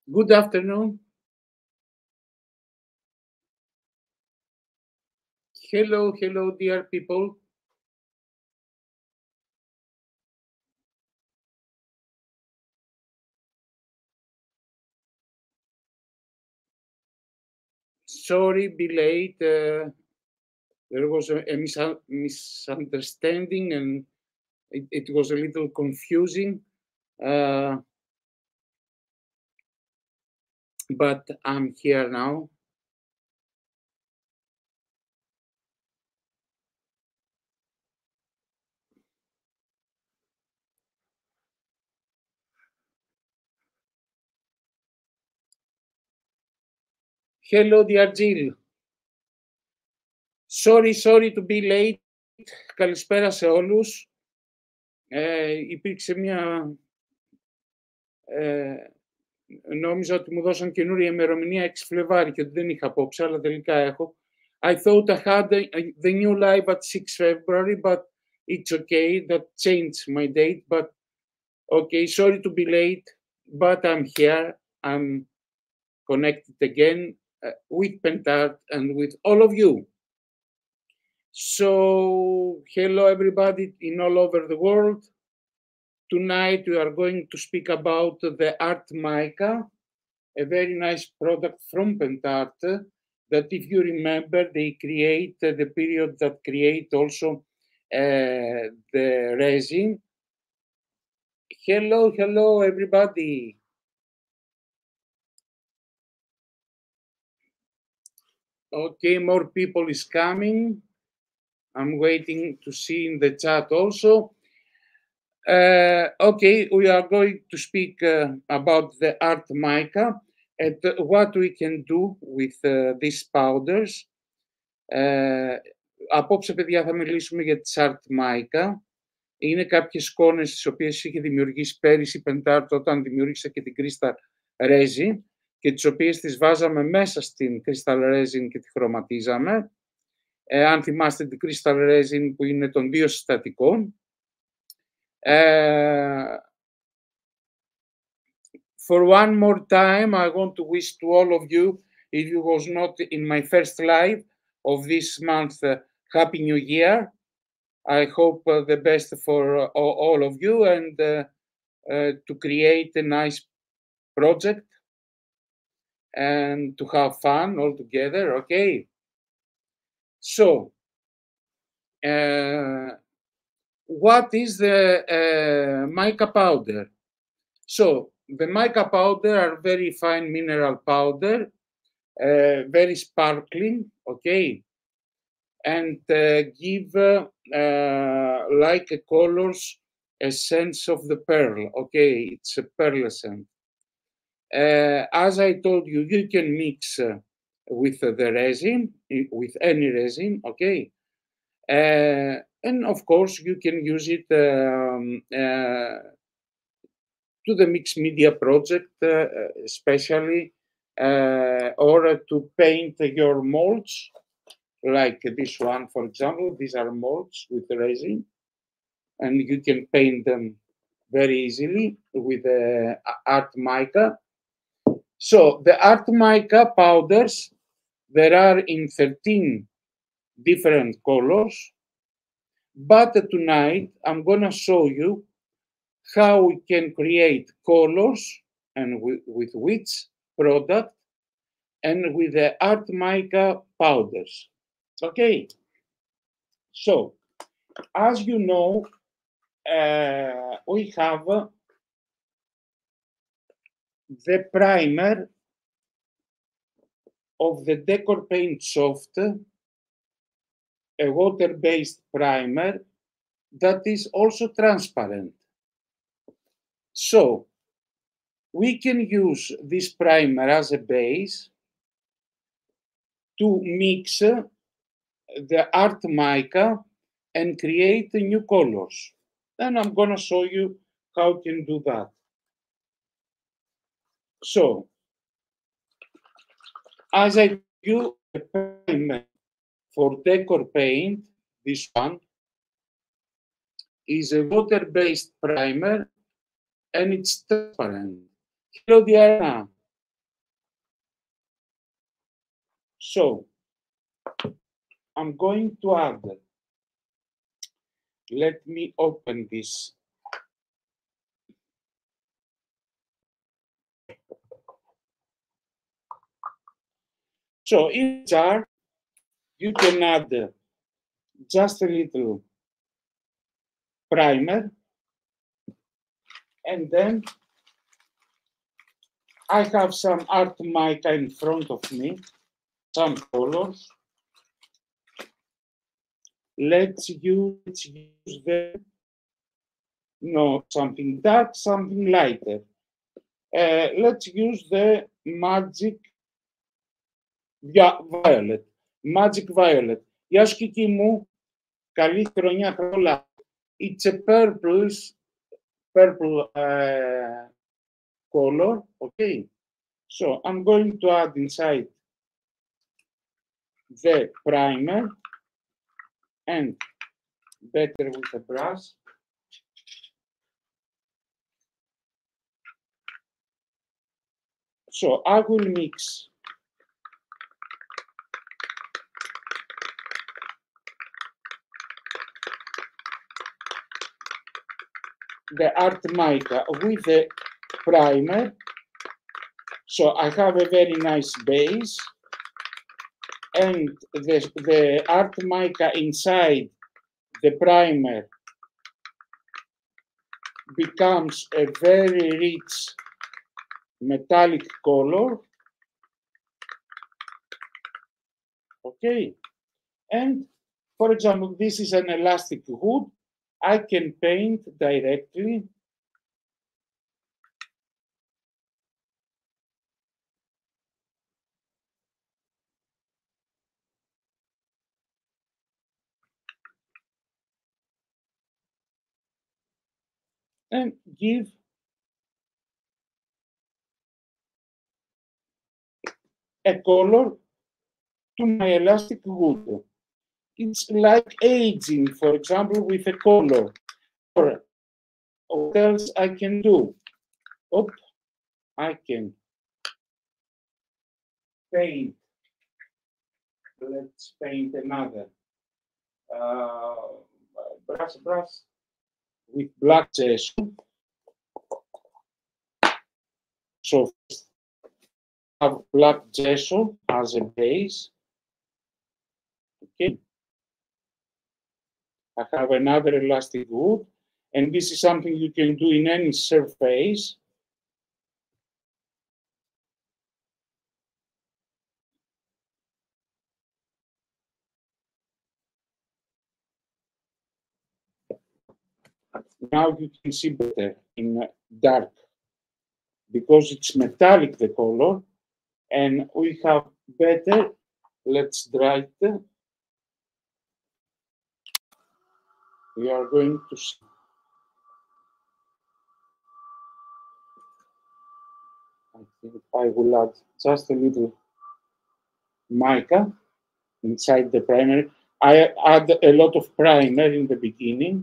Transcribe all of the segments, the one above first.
Good afternoon. Hello, hello, dear people. Sorry, be late. There was a misunderstanding and it was a little confusing. Uh, but I'm here now. Hello, dear Jill. Sorry to be late. Καλησπέρα σε όλους. Υπήρξε μια... νόμιζα ότι μου δώσαν καινούρια ημερομηνία 6 Φλεβάρι και ότι δεν είχα απόψε, αλλά τελικά έχω. I thought I had the new live at 6 February, but it's okay. That changed my date, but okay, sorry to be late, but I'm here. I'm connected again with Pentart and with all of you. So, hello everybody in all over the world. Tonight we are going to speak about the Art Mica, a very nice product from Pentart that if you remember, they create the period that create also the resin. Hello everybody. Okay, more people is coming. I'm waiting to see in the chat also. Okay, we are going to speak about the Art Mica and what we can do with these powders. Απόψε, παιδιά, θα μιλήσουμε για τις Art Mica. Είναι κάποιες εικόνες τις οποίες είχε δημιουργήσει πέρυσι η Pentart όταν δημιούργησε και την Crystal Resin και τις οποίες τις βάζαμε μέσα στην Crystal Resin και τη χρωματίζαμε. Αν θυμάστε την Crystal Resin που είναι των δύο συστατικών. For one more time, I want to wish to all of you, if you was not in my first live of this month, Happy New Year. I hope the best for all of you and to create a nice project and to have fun all together, okay? So, what is the mica powder? So, the mica powder are very fine mineral powder, very sparkling, okay? And give like a colors a sense of the pearl, okay? It's a pearlescent. As I told you, you can mix with the resin, with any resin, okay? And of course, you can use it to the mixed media project, especially, or to paint your molds, like this one, for example. These are molds with resin, and you can paint them very easily with Art Mica. So the Art Mica powders, there are in 13 different colors, but tonight I'm gonna show you how we can create colors and with which product and with the Art Mica powders. Okay, so as you know, we have the primer of the Decor Paint Soft, a water-based primer that is also transparent. So we can use this primer as a base to mix the Art Mica and create new colors. Then I'm gonna show you how you can do that. So, as I do a primer for Decor Paint, this one is a water-based primer and it's transparent. Hello, Diana. So I'm going to add, let me open this. So in jar, you can add just a little primer, and then I have some art mica in front of me, some colors. Let's use them. No, something dark, something lighter. Let's use the Magic Violet. Magic Violet. Γεια σου Κική μου. Καλή χρονιά όλα. It's a purple color. Okay. So I'm going to add inside the primer and better with a brush. So I will mix the art mica with the primer. So I have a very nice base, and the art mica inside the primer becomes a very rich metallic color. Okay, and for example, this is an elastic hood. I can paint directly. And give a color to my elastic wood. It's like aging, for example, with a color. Or what else I can do? Oh, I can paint. Let's paint another brush with black gesso. So I have black gesso as a base. Okay. I have another elastic wood, and this is something you can do in any surface. Now you can see better in dark because it's metallic, the color, and we have better. Let's dry it. We are going to see. I think I will add just a little mica inside the primer. I add a lot of primer in the beginning.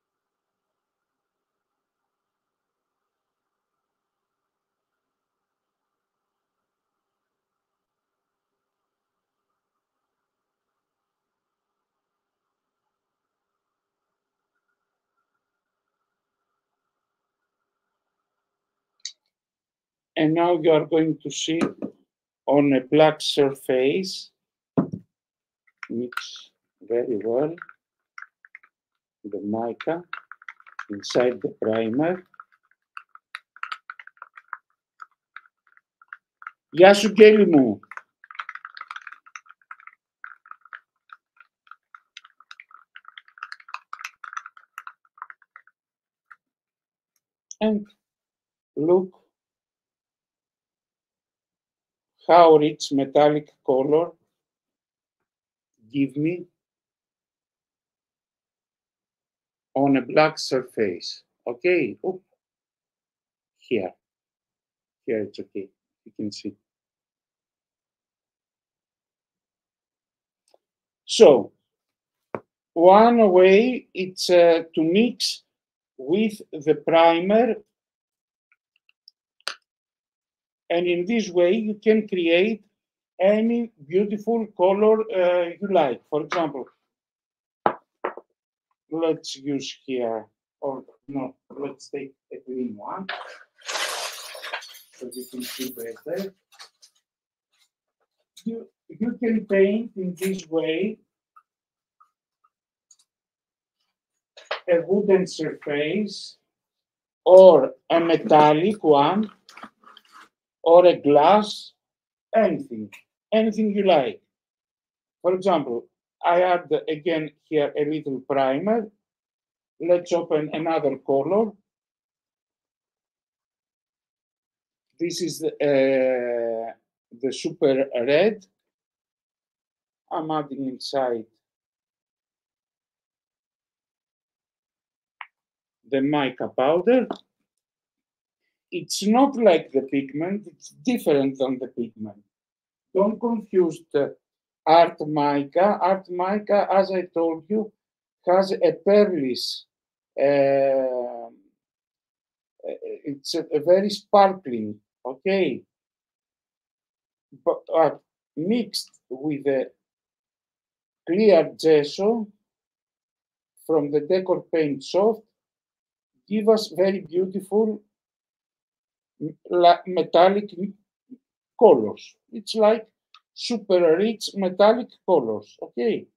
And now you are going to see on a black surface, mix very well the mica inside the primer. Γεια σου Γκέλη μου. And look how rich metallic color give me on a black surface. Okay, oop. Here it's okay, you can see. So one way it's to mix with the primer, and in this way you can create any beautiful color you like. For example, let's use here, or no, let's take a green one so you can see better. You can paint in this way a wooden surface or a metallic one or a glass, anything you like. For example, I add again here a little primer. Let's open another color. This is the super red. I'm adding inside the mica powder. It's not like the pigment, it's different than the pigment. Don't confuse the art mica. Art mica, as I told you, has a pearlish, it's a very sparkling, okay? But mixed with a clear gesso from the Decor Paint Soft, give us very beautiful metallic colors. It's like super rich metallic colors, okay?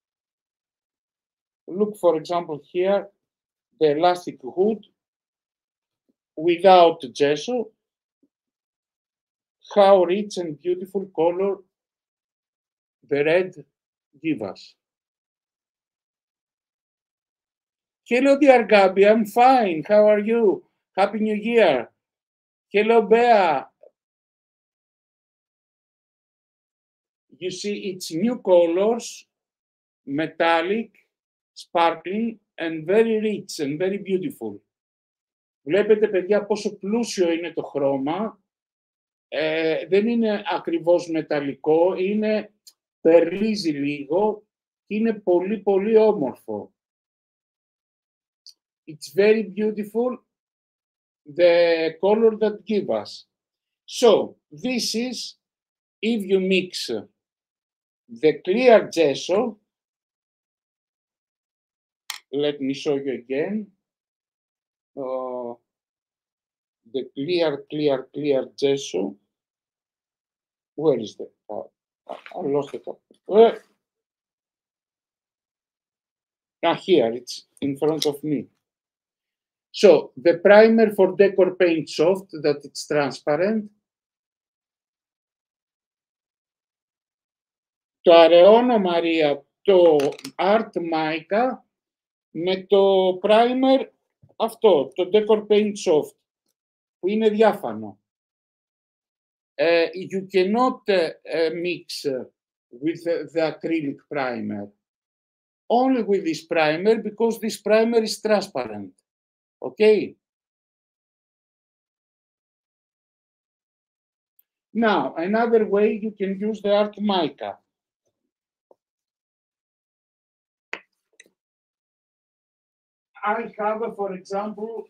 Look, for example, here, the elastic hood without gesso, how rich and beautiful color the red give us. Hello, dear Gabby, I'm fine. How are you? Happy New Year. Hello, Bea. You see, it's new colors, metallic, sparkling, and very rich and very beautiful. Βλέπετε, παιδιά, πόσο πλούσιο είναι το χρώμα. Δεν είναι ακριβώς μεταλλικό, περλίζει λίγο και είναι πολύ, πολύ όμορφο. It's very beautiful, the color that give us. So, this is, if you mix the clear gesso, let me show you again, the clear gesso. Where is the? I lost it. Here, it's in front of me. So, the primer for Decor Paint Soft, that it's transparent. Το αραιώνω, Μαρία, το Art Mica με το primer αυτό, το Decor Paint Soft, που είναι διάφανο. You cannot mix with the acrylic primer. Only with this primer, because this primer is transparent. Okay? Now, another way you can use the Art Mica. I have, for example,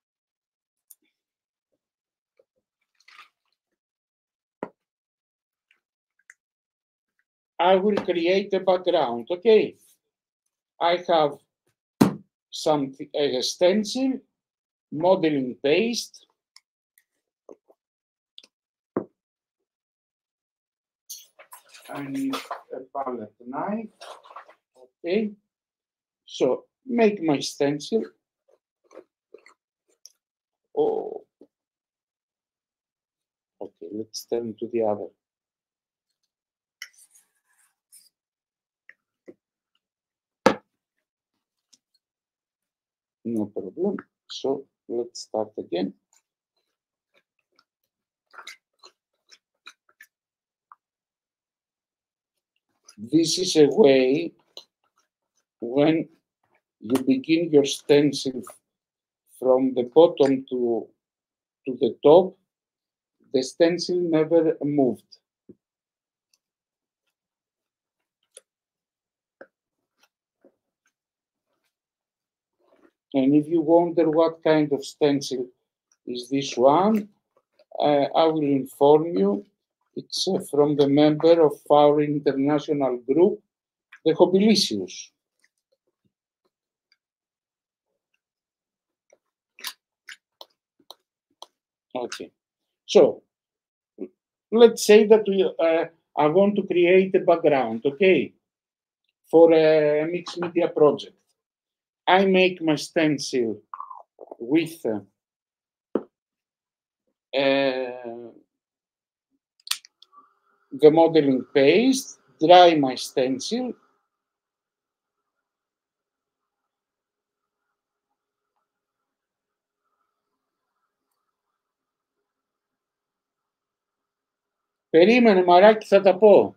I will create a background, okay? I have some stencil, modeling paste, I need a palette knife, okay? So, make my stencil. Oh, okay, let's turn to the other. No problem. So let's start again. This is a way when you begin your stencil from the bottom to the top, the stencil never moved. And if you wonder what kind of stencil is this one, I will inform you. It's from the member of our international group, the Hobbilicious. Okay, so let's say that we are going to create a background, okay, for a mixed media project. I make my stencil with the modeling paste, dry my stencil, περίμενε μαράκι, θα τα πω.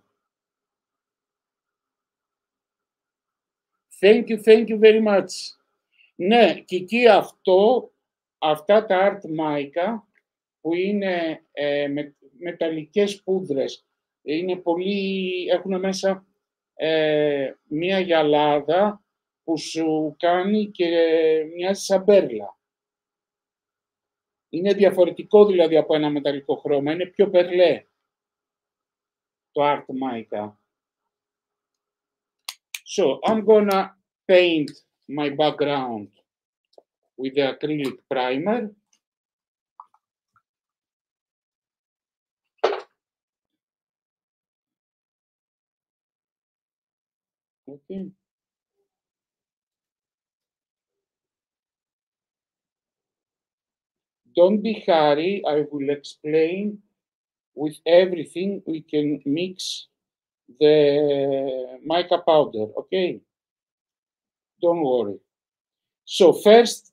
Thank you very much. Ναι, και εκεί αυτά τα art mica που είναι μεταλλικές πούδρες, έχουν μέσα μία γυαλάδα που σου κάνει και μοιάζει σαν μπέρλα. Είναι διαφορετικό δηλαδή από ένα μεταλλικό χρώμα, είναι πιο περλέ το art mica. So, I'm gonna paint my background with the acrylic primer. Okay. Don't be hurry, I will explain with everything. We can mix the mica powder, okay? Don't worry. So first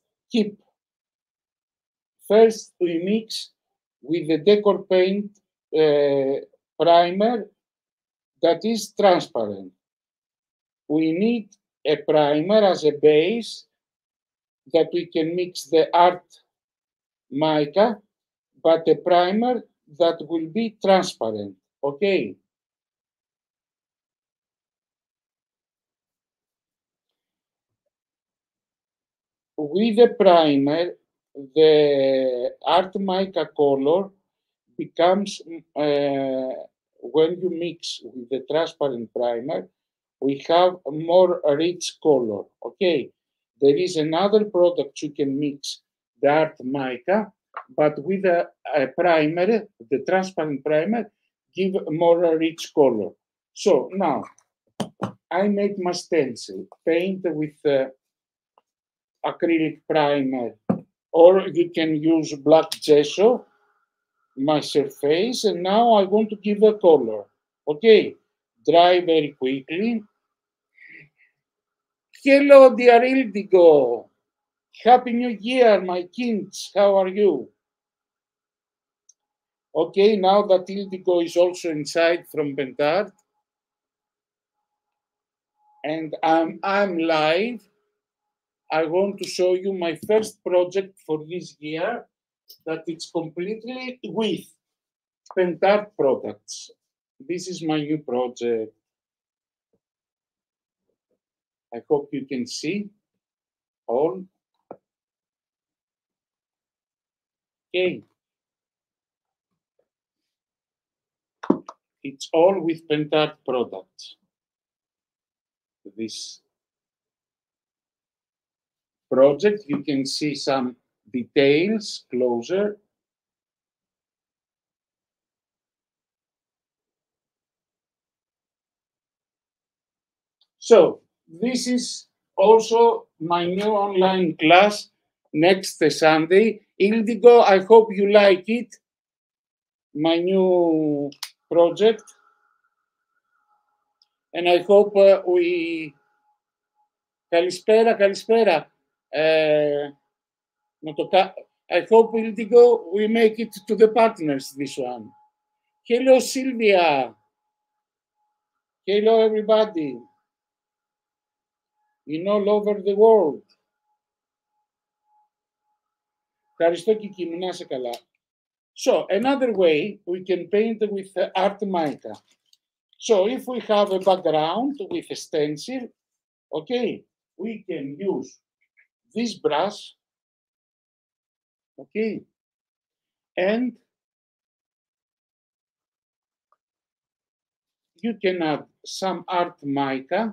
we mix with the Decor Paint primer that is transparent. We need a primer as a base that we can mix the art mica, but a primer that will be transparent, okay? With the primer, the art mica color becomes, when you mix with the transparent primer, we have a more rich color, okay? There is another product you can mix the art mica, but with a primer, the transparent primer, give a more rich color. So now, I make my stencil, paint with acrylic primer, or you can use black gesso, my surface, and now I want to give a color. Okay, dry very quickly. Hello, dear Ildigo. Happy New Year, my kids. How are you? Okay, now that Ildigo is also inside from Pentart, and I'm live, I want to show you my first project for this year that it's completely with Pentart products. This is my new project. I hope you can see all. Okay. It's all with Pentart products. This project, you can see some details closer. So this is also my new online class next Sunday. Ildigo, I hope you like it, my new project. And I hope we... Καλησπέρα. I hope, Ildigo, we make it to the partners, this one. Hello, Sylvia. Hello, everybody. All over the world. Ευχαριστώ Κική μου, να είσαι καλά. So, another way, we can paint with art mica. So, if we have a background with a stencil, okay, we can use this brush, okay, and you can add some art mica.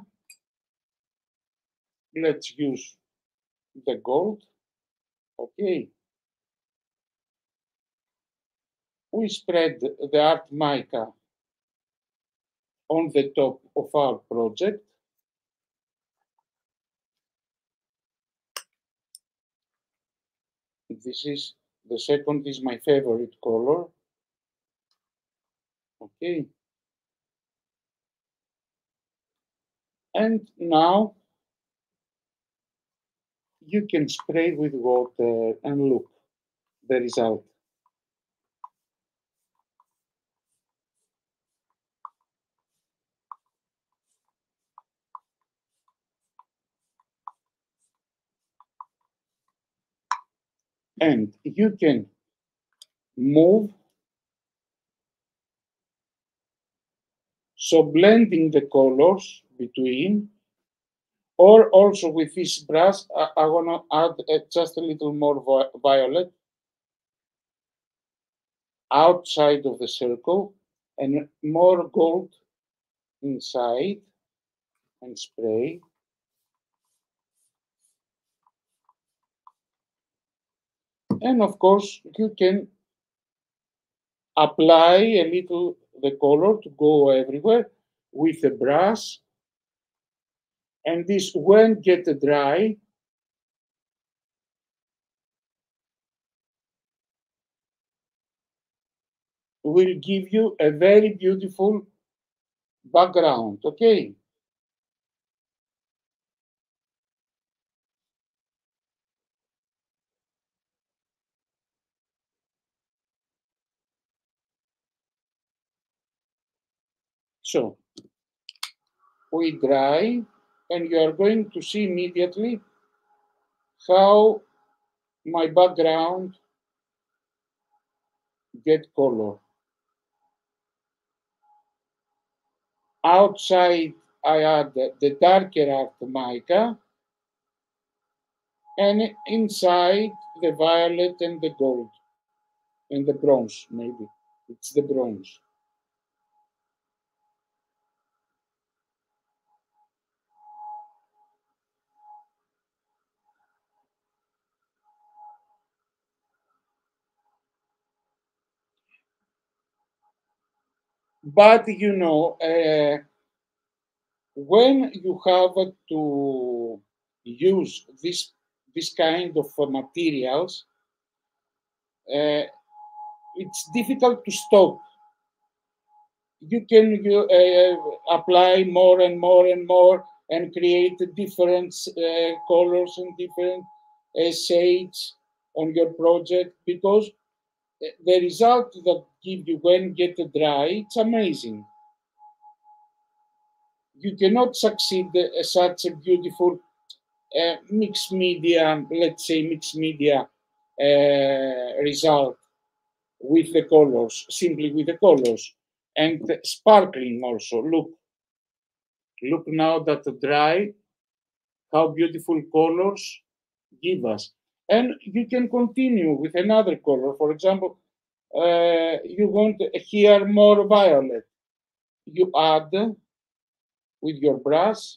Let's use the gold. Okay. We spread the art mica on the top of our project. This is the second is my favorite color. Okay. And now you can spray with water and look the result. And you can move, so blending the colors between, or also with this brush, I want to add just a little more violet outside of the circle and more gold inside and spray. And of course, you can apply a little the color to go everywhere with a brush. And this, when get dry, will give you a very beautiful background, okay? So, we dry, and you are going to see immediately how my background get color. Outside, I add the darker art mica, and inside the violet and the gold, and the bronze, maybe. It's the bronze. But you know, when you have to use this kind of materials, it's difficult to stop. You can apply more and more and more and create different colors and different shades on your project, because the result that give you when get dry, it's amazing. You cannot succeed such a beautiful mixed media, let's say mixed media result with the colors, simply with the colors, and sparkling also. Look now that dry, how beautiful colors give us. And you can continue with another color. For example, you want here more violet. You add with your brush,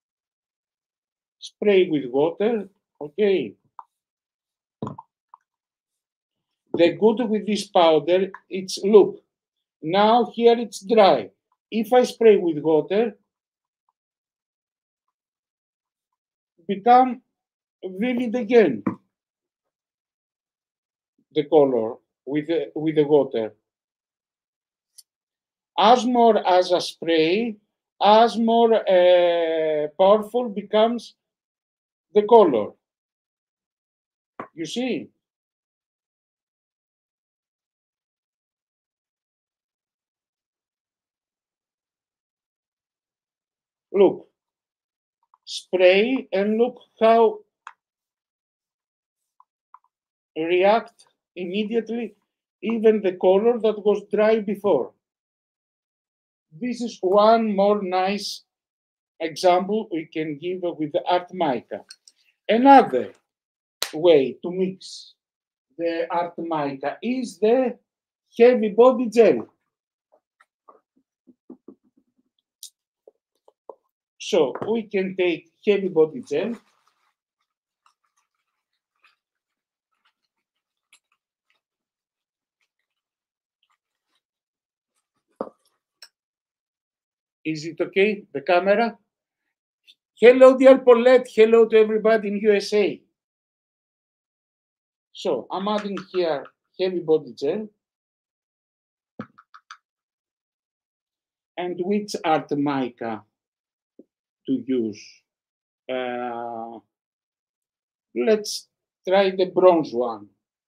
spray with water, okay. The good with this powder, it's look, now here it's dry. If I spray with water, become vivid again, the color with the water. As more as a spray, as more powerful becomes the color. You see? Look, spray and look how react immediately even the color that was dry before. This is one more nice example we can give with the art mica. Another way to mix the art mica is the heavy body gel. So we can take heavy body gel. Is it okay, the camera? Hello, dear Paulette. Hello to everybody in USA. So I'm adding here heavy body gel. And which art mica to use? Let's try the bronze one.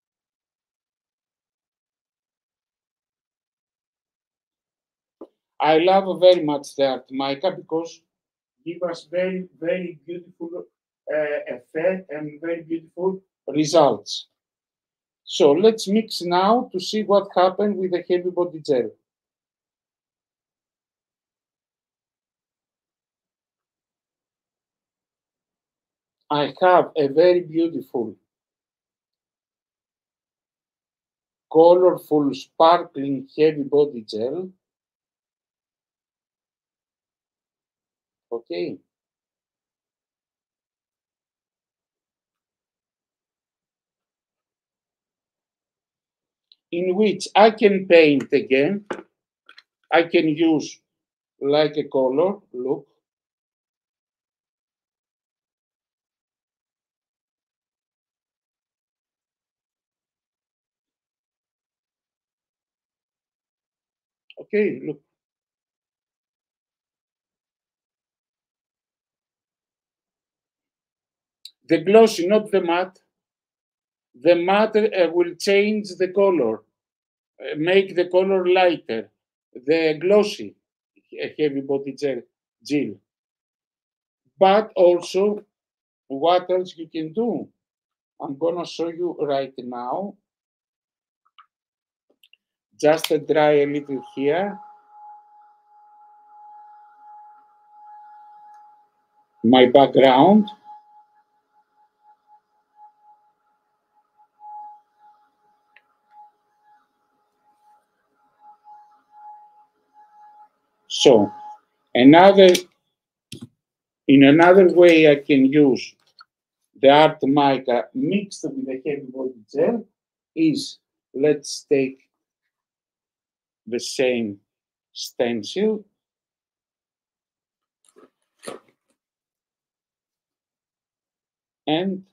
I love very much the art mica because give us very, very beautiful effect and very beautiful results. So let's mix now to see what happened with the heavy body gel. I have a very beautiful, colorful, sparkling heavy body gel. Okay. In which I can paint again. I can use like a color, look. Okay, look. The glossy, not the matte. The matte will change the color, make the color lighter. The glossy heavy body gel. But also, what else you can do? I'm gonna show you right now. Just dry a little here. My background. So, in another way I can use the art mica mixed with the heavy body gel is, let's take the same stencil and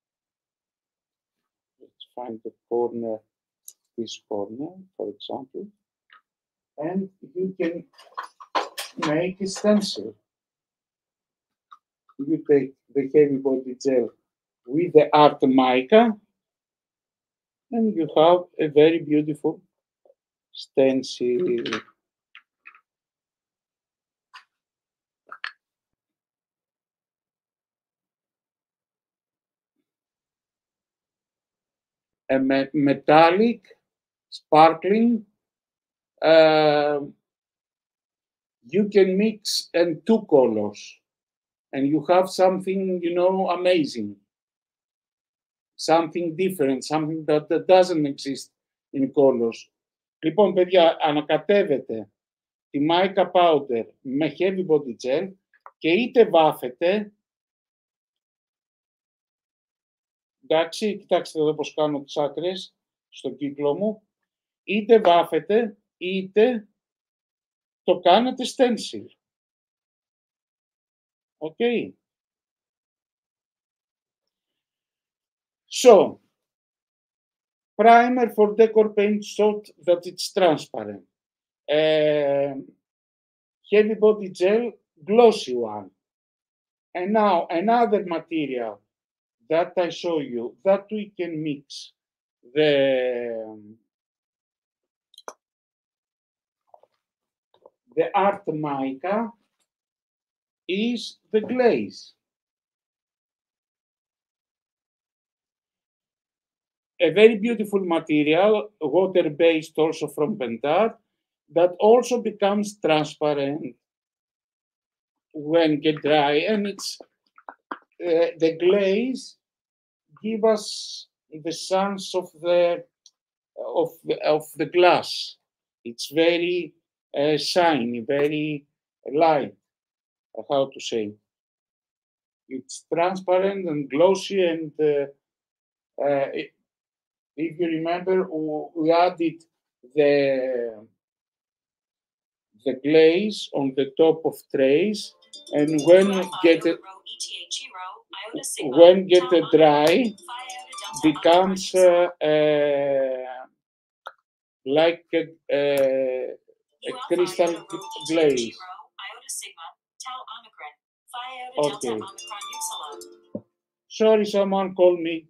let's find the corner, this corner, for example, and you can make a stencil. You take the heavy body gel with the art mica and you have a very beautiful stencil. A metallic, sparkling. You can mix in two colors and you have something, amazing. Something different, something that doesn't exist in colors. Λοιπόν, παιδιά, ανακατεύετε τη mica powder με heavy body gel και είτε βάφετε, εντάξει, κοιτάξτε εδώ πώς κάνω τις άκρες στο κύκλο μου, είτε βάφετε, είτε το κάνετε stencil. Okay. So, primer for decor paint so that it's transparent. Heavy body gel, glossy one. And now another material that I show you that we can mix the art mica is the glaze. A very beautiful material, water-based also from Pentard, that also becomes transparent when get dry, and it's the glaze give us the sense of the glass. It's very shiny, very light. how to say, it's transparent and glossy, and if you remember, we added the glaze on the top of trays, and when get dry, becomes like a crystal glaze. Okay. Sorry, someone called me.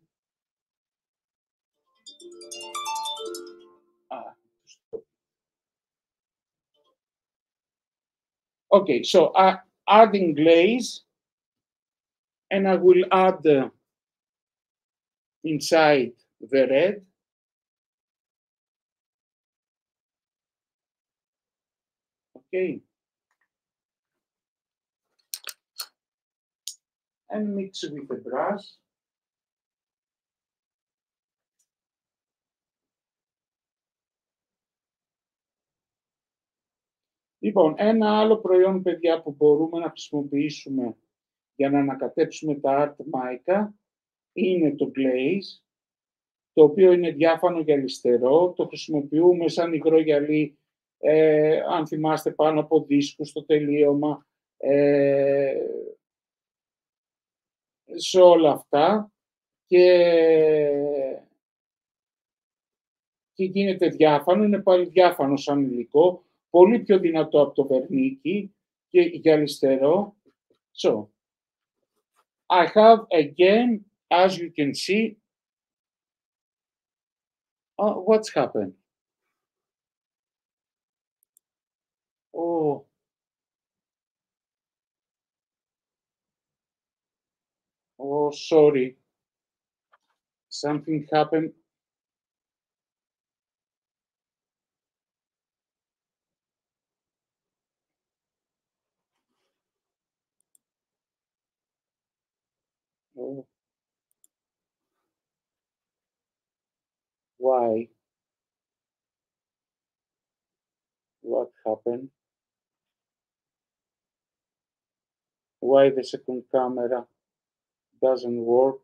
Okay, so adding glaze, and I will add inside the red. Okay. And mix with the brush. Λοιπόν, ένα άλλο προϊόν, παιδιά, που μπορούμε να χρησιμοποιήσουμε για να ανακατέψουμε τα art mica είναι το glaze, το οποίο είναι διάφανο γυαλιστερό. Το χρησιμοποιούμε σαν υγρό γυαλί, αν θυμάστε, πάνω από δίσκους στο τελείωμα, σε όλα αυτά. Και γίνεται διάφανο, είναι πάλι διάφανο σαν υλικό, πολύ πιο δυνατό από το βερνίκι και γυαλιστερό. So, I have again, as you can see, what's happened? Oh, sorry. Something happened. Oh. Why? What happened? Why the second camera doesn't work?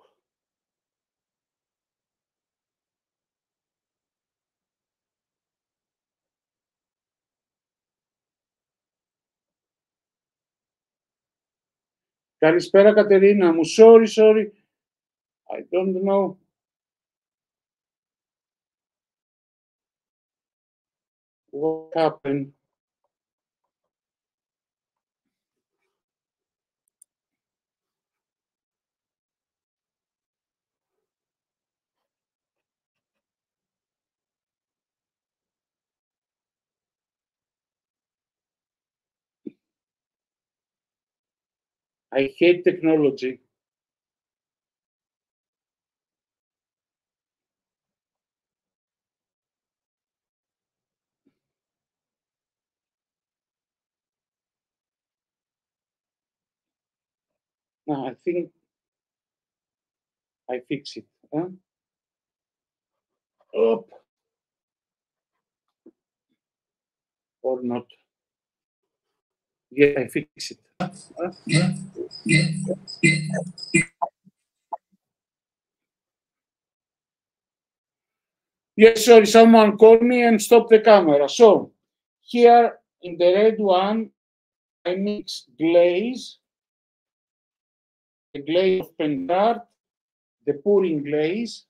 Καλησπέρα, Κατερίνα μου. Sorry. I don't know. What happened? I hate technology. No, I think I fix it. Huh? Up. Or not. Yeah, I fix it. Huh? Yeah. Yes, sorry, someone called me and stopped the camera. So, here in the red one, I mix glaze, the glaze of Pentart, the pouring glaze,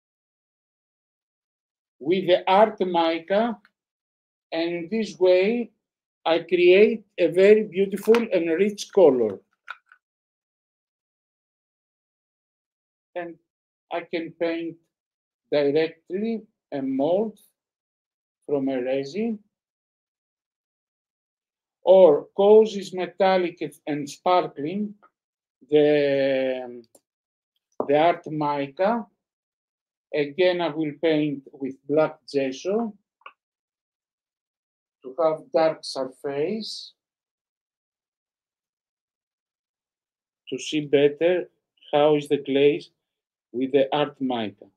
with the art mica, and in this way, I create a very beautiful and rich color. And I can paint directly a mold from a resin, or cause is metallic and sparkling, the art mica. Again, I will paint with black gesso to have dark surface, to see better how is the glaze with the art mica.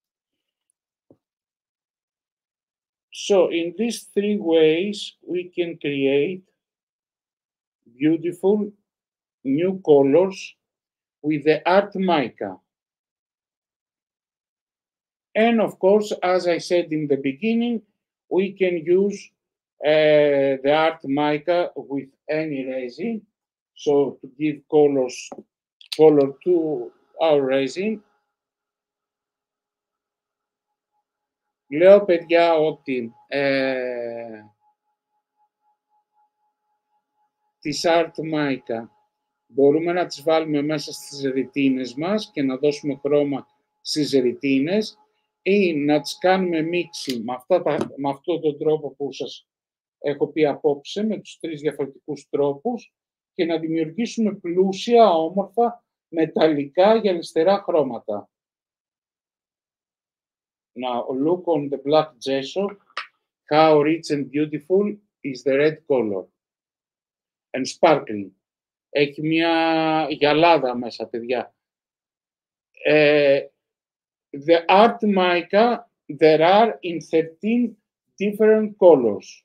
So in these three ways, we can create beautiful new colors with the art mica. And of course, as I said in the beginning, we can use the art mica with any resin. So to give color to our resin. Λέω, παιδιά, ότι τις art mica μπορούμε να τις βάλουμε μέσα στις ρητίνες μας και να δώσουμε χρώμα στις ρητίνες ή να τις κάνουμε μίξη με αυτόν τον τρόπο που σας έχω πει απόψε, με τους 3 διαφορετικούς τρόπους και να δημιουργήσουμε πλούσια, όμορφα, μεταλλικά γυαλιστερά χρώματα. Now, look on the black gesso, how rich and beautiful is the red color. And sparkling. Έχει μια γυαλάδα μέσα, παιδιά. The art mica, there are in 13 different colors.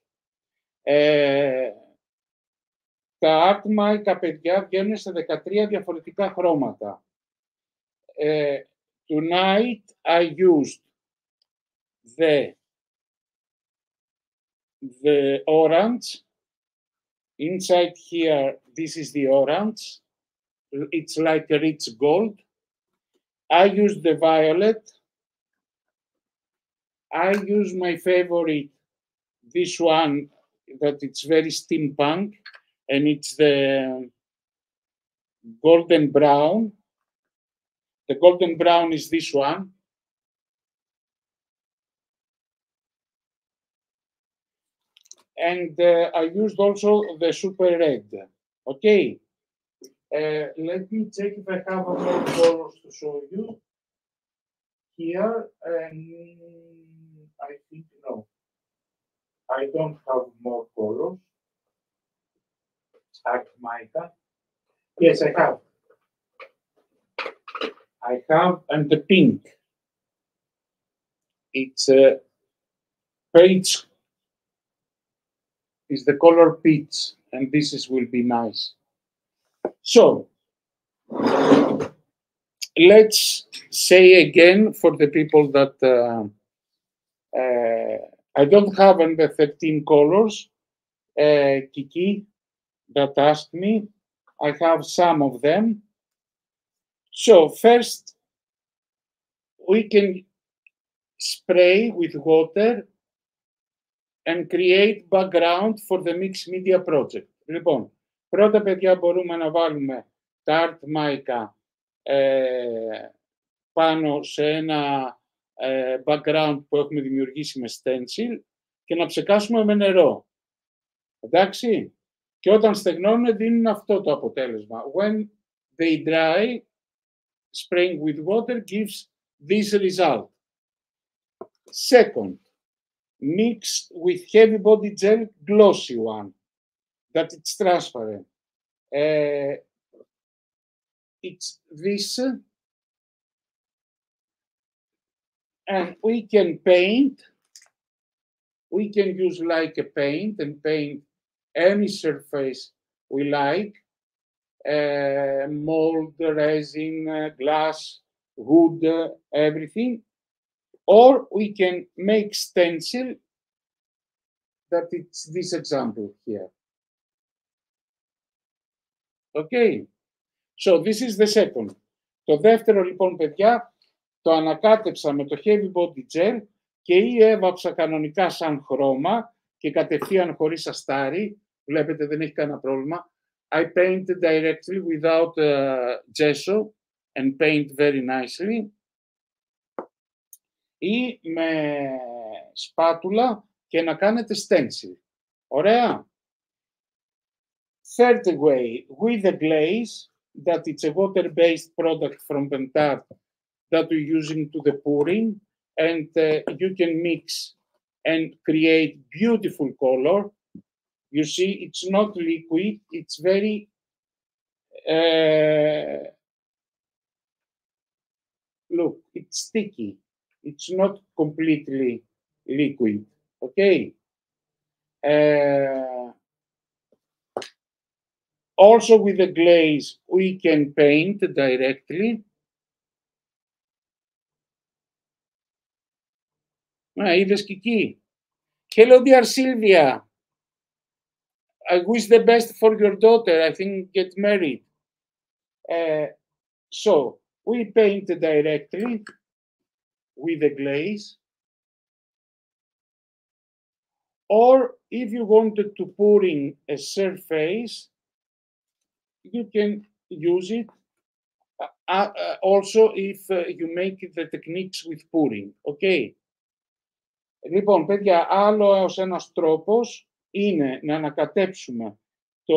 Τα art mica, παιδιά, βγαίνουν σε 13 διαφορετικά χρώματα. Tonight I used the orange. Inside here, this is the orange. It's like a rich gold. I use the violet. I use my favorite, this one, that it's very steampunk, and it's the golden brown. The golden brown is this one. And I used also the super red. Okay. Let me check if I have more colors to show you. Here, I think no. I don't have more colors. Art mica. Yes, I have. I have, and the pink. It's peach. Is the color peach, and this will be nice. So, let's say again for the people that I don't have in the 13 colors, Kiki, that asked me. I have some of them. So first, we can spray with water and create background for the mixed media project. Λοιπόν, πρώτα, παιδιά, μπορούμε να βάλουμε τα art mica πάνω σε ένα background που έχουμε δημιουργήσει με stencil και να ψεκάσουμε με νερό. Εντάξει? Και όταν στεγνώνουν δίνουν αυτό το αποτέλεσμα. When they dry, spraying with water gives this result. Second, mix with heavy body gel, glossy one, that it's transparent. It's this, and we can paint. We can use like a paint and paint any surface we like, mold, resin, glass, wood, everything. Or we can make stencil, that it's this example here. Okay, so this is the second. Το δεύτερο, λοιπόν, παιδιά, το ανακάτεψα με το heavy body gel και ή έβαψα κανονικά σαν χρώμα και κατευθείαν χωρίς αστάρι. Βλέπετε, δεν έχει κανένα πρόβλημα. I paint directly without gesso and paint very nicely. Ή με σπάτουλα και να κάνετε stencil. Ωραία. Third way, with a glaze, that it's a water-based product from Pentart that we're using to the pouring, and you can mix and create beautiful color. You see, it's not liquid, it's very look, it's sticky. It's not completely liquid, okay? Also with the glaze, we can paint directly. Είδες και εκεί. Hello, dear Sylvia. I wish the best for your daughter. I think get married. So we paint directly with the glaze. Or if you wanted to pour in a surface, you can use it. Also if you make the techniques with pouring. Okay. Λοιπόν, παιδιά, άλλος ένας τρόπος είναι να ανακατέψουμε το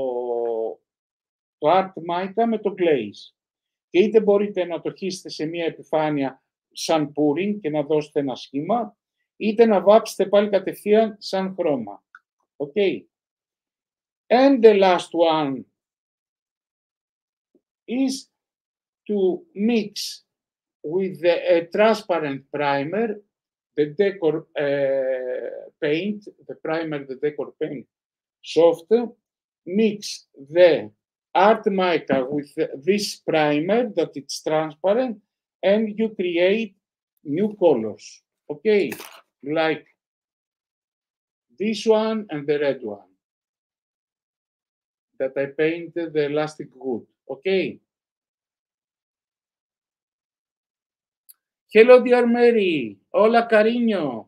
art mica με το glaze. Και είτε μπορείτε να το χύσετε σε μια επιφάνεια σαν pouring και να δώσετε ένα σχήμα, είτε να βάψετε πάλι κατευθείαν σαν χρώμα. Okay. And the last one is to mix with the transparent primer, the decor paint, the primer, the decor paint soft, mix the art mica with this primer that it's transparent, and you create new colors. Okay, like this one and the red one that I painted the elastic wood. Okay. Hello, dear Mary. Hola, cariño.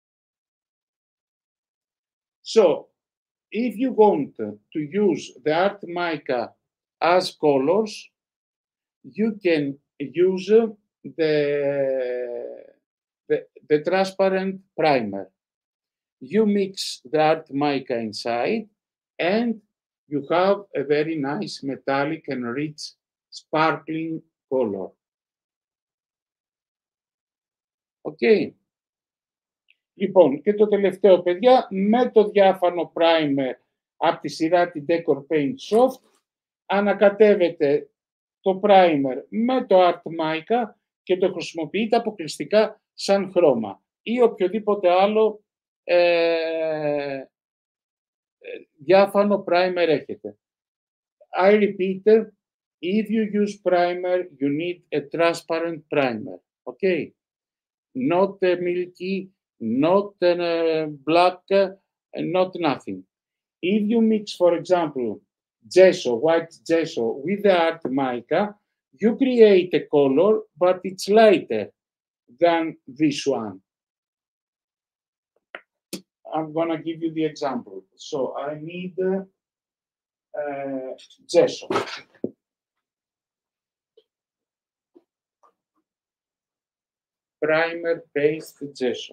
So, if you want to use the art mica as colors, you can use the transparent primer. You mix the art mica inside, and you have a very nice metallic and rich sparkling color. Okay. Λοιπόν, και το τελευταίο, παιδιά, με το διάφανο primer από τη σειρά την Decor Paint Soft, ανακατεύετε το primer με το art mica και το χρησιμοποιείτε αποκλειστικά σαν χρώμα ή οποιοδήποτε άλλο διάφανο primer έχετε. I repeat, if you use primer, you need a transparent primer, okay? Not milky, not black, not nothing. If you mix, for example, gesso, white gesso with the art mica, you create a color, but it's lighter than this one. I'm gonna give you the example. So I need gesso. Primer paste gesso.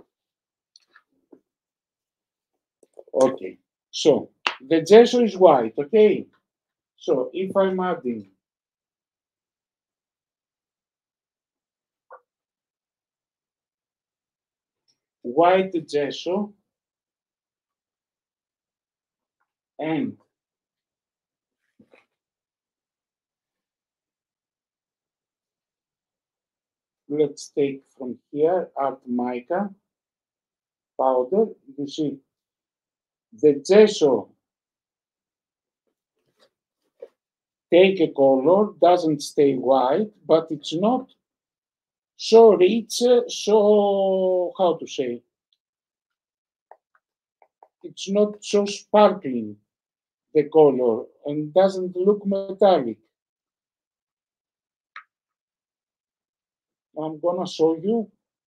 Okay, so the gesso is white, okay? So if I'm adding white gesso and let's take from here art mica powder, you see the gesso take a color, doesn't stay white, but it's not so rich, so, how to say, it's not so sparkling, the color, and doesn't look metallic. I'm gonna show you.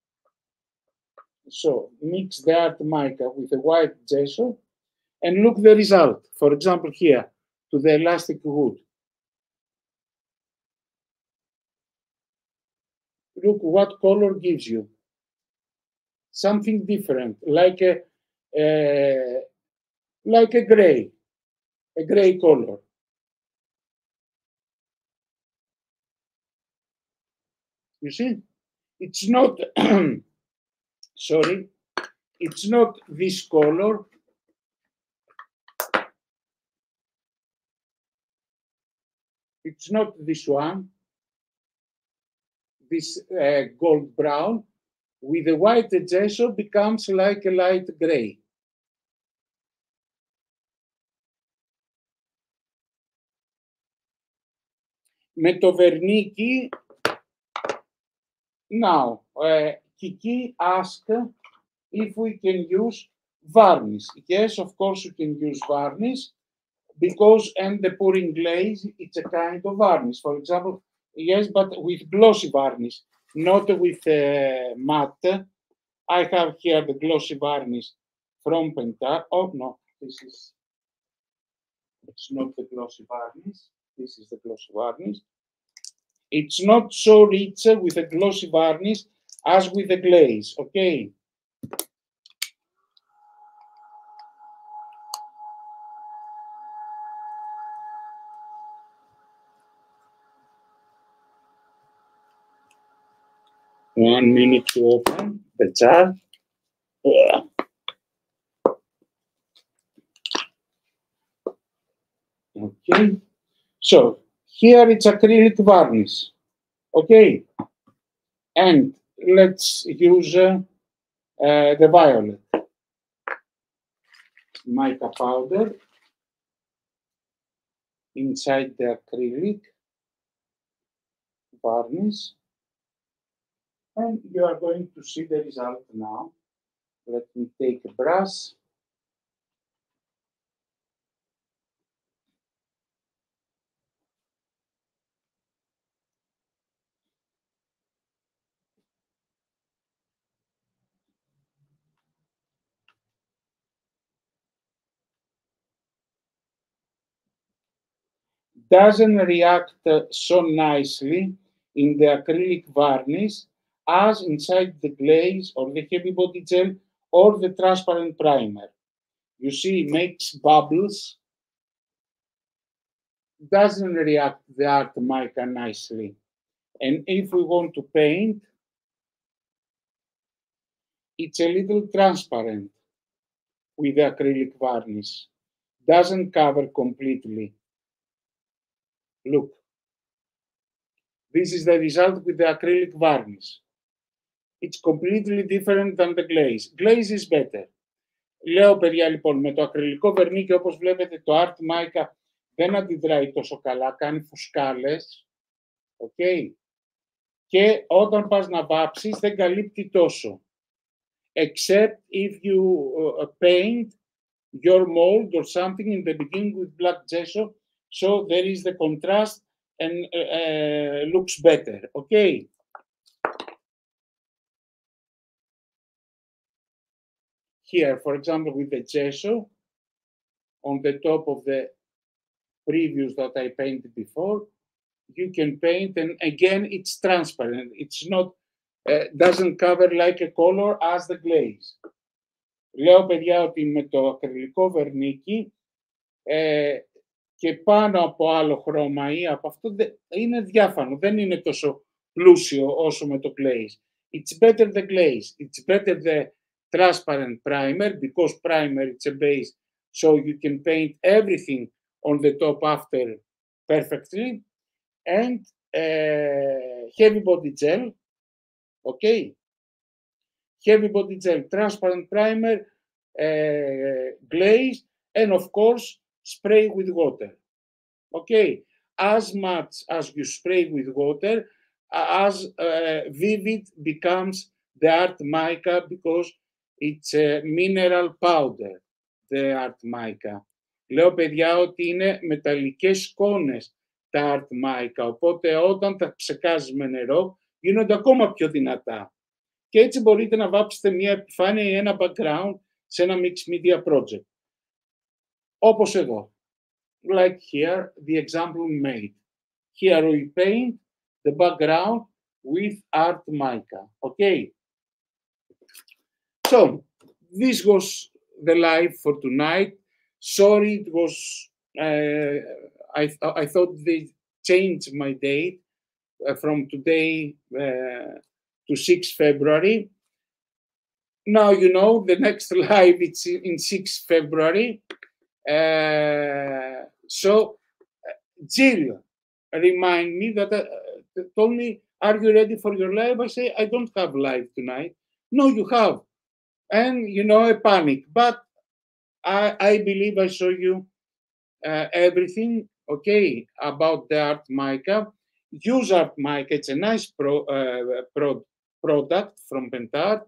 So mix the art mica with the white gesso and look the result. For example, here to the elastic wood. Look what color gives you. Something different, like a gray color. You see, it's not. Sorry, it's not this color. It's not this one. This gold brown with the white gesso becomes like a light gray. Με το βερνίκι, now, Kiki asked if we can use varnish. Yes, of course you can use varnish, because and the pouring glaze, it's a kind of varnish. For example, yes, but with glossy varnish, not with matte. I have here the glossy varnish from Penta. Oh no, it's not the glossy varnish. This is the glossy varnish. It's not so rich with a glossy varnish as with the glaze, okay? One minute to open the jar. Okay, so here it's acrylic varnish, okay? And let's use the violet mica powder inside the acrylic varnish. And you are going to see the result now. Let me take a brush. Doesn't react so nicely in the acrylic varnish as inside the glaze or the heavy body gel or the transparent primer. You see, it makes bubbles. Doesn't react the art mica nicely. And if we want to paint, it's a little transparent with the acrylic varnish. Doesn't cover completely. Look. This is the result with the acrylic varnish. It's completely different than the glaze. Glaze is better. Λέω, παιδιά, λοιπόν, με το ακριλικό βερνίκι, όπως βλέπετε, το Art Mica δεν αντιδράει τόσο καλά, κάνει φουσκάλες. Okay. Και όταν πας να βάψεις, δεν καλύπτει τόσο. Except if you paint your mold or something in the beginning with black gesso, so there is the contrast and looks better. Okay. Here, for example, with the gesso, on the top of the previous that I painted before, you can paint, and again, it's transparent. It's not, doesn't cover like a color as the glaze. Λέω, παιδιά, ότι με το ακριλικό βερνίκι και πάνω από άλλο χρώμα ή από αυτό είναι διάφανο. Δεν είναι τόσο πλούσιο όσο με το glaze. It's better the glaze. It's better the transparent primer, because primer it's a base, so you can paint everything on the top after perfectly. And heavy body gel, okay? Heavy body gel, transparent primer, glaze, and of course, spray with water, okay? As much as you spray with water, as vivid becomes the Art Mica, because it's a mineral powder, the Art Mica. Λέω, παιδιά, ότι είναι μεταλλικές σκόνες τα Art Mica, οπότε όταν τα ψεκάζεις με νερό, γίνονται ακόμα πιο δυνατά. Και έτσι μπορείτε να βάψετε μια επιφάνεια ή ένα background σε ένα mixed media project. Όπως εδώ. Like here, the example we made. Here we paint the background with Art Mica, okay? So, this was the live for tonight. Sorry, it was, I thought they changed my date from today to 6 February. Now, you know, the next live, it's in 6 February. So, Jill remind me that, told me, are you ready for your live? I say, I don't have live tonight. No, you have. And, you know, a panic. But I believe I show you everything, okay, about the Art Mica. use Art Mic. It's a nice product from Pentart.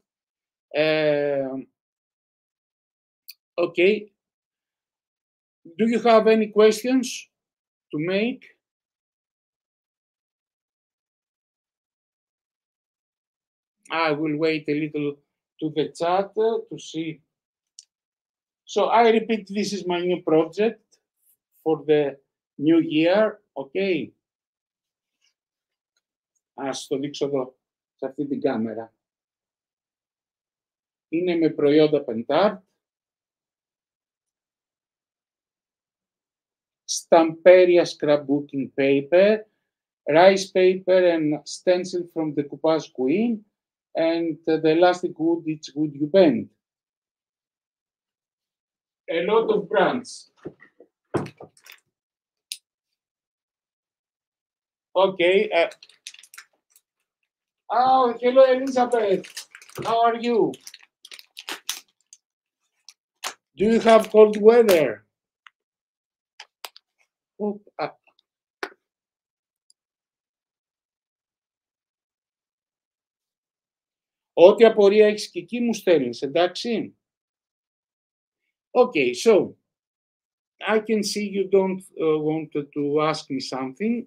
Okay. Do you have any questions to make? I will wait a little to the chat to see. So I repeat, this is my new project for the new year. Okay. Ας το δείξω εδώ, σε αυτή την κάμερα. Είναι με προϊόντα Pentart. Stamperia scrapbooking paper, rice paper and stencil from the Decoupage Queen, and the elastic wood, it's wood you bend. A lot of brands. Okay. Oh, hello, Elizabeth. How are you? Do you have cold weather? Ό,τι απορία έχεις και εκεί μου στέλνεις, εντάξει? Okay, so I can see you don't want to ask me something.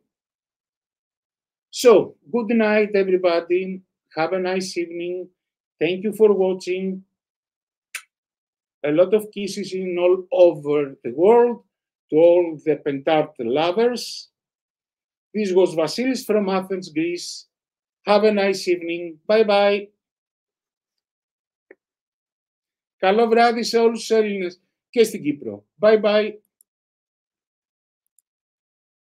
So, good night, everybody. Have a nice evening. Thank you for watching. A lot of kisses in all over the world to all the Pentart lovers. This was Vasilis from Athens, Greece. Have a nice evening. Bye-bye. Καλό βράδυ σε όλους τους Έλληνες και στην Κύπρο. Bye-bye.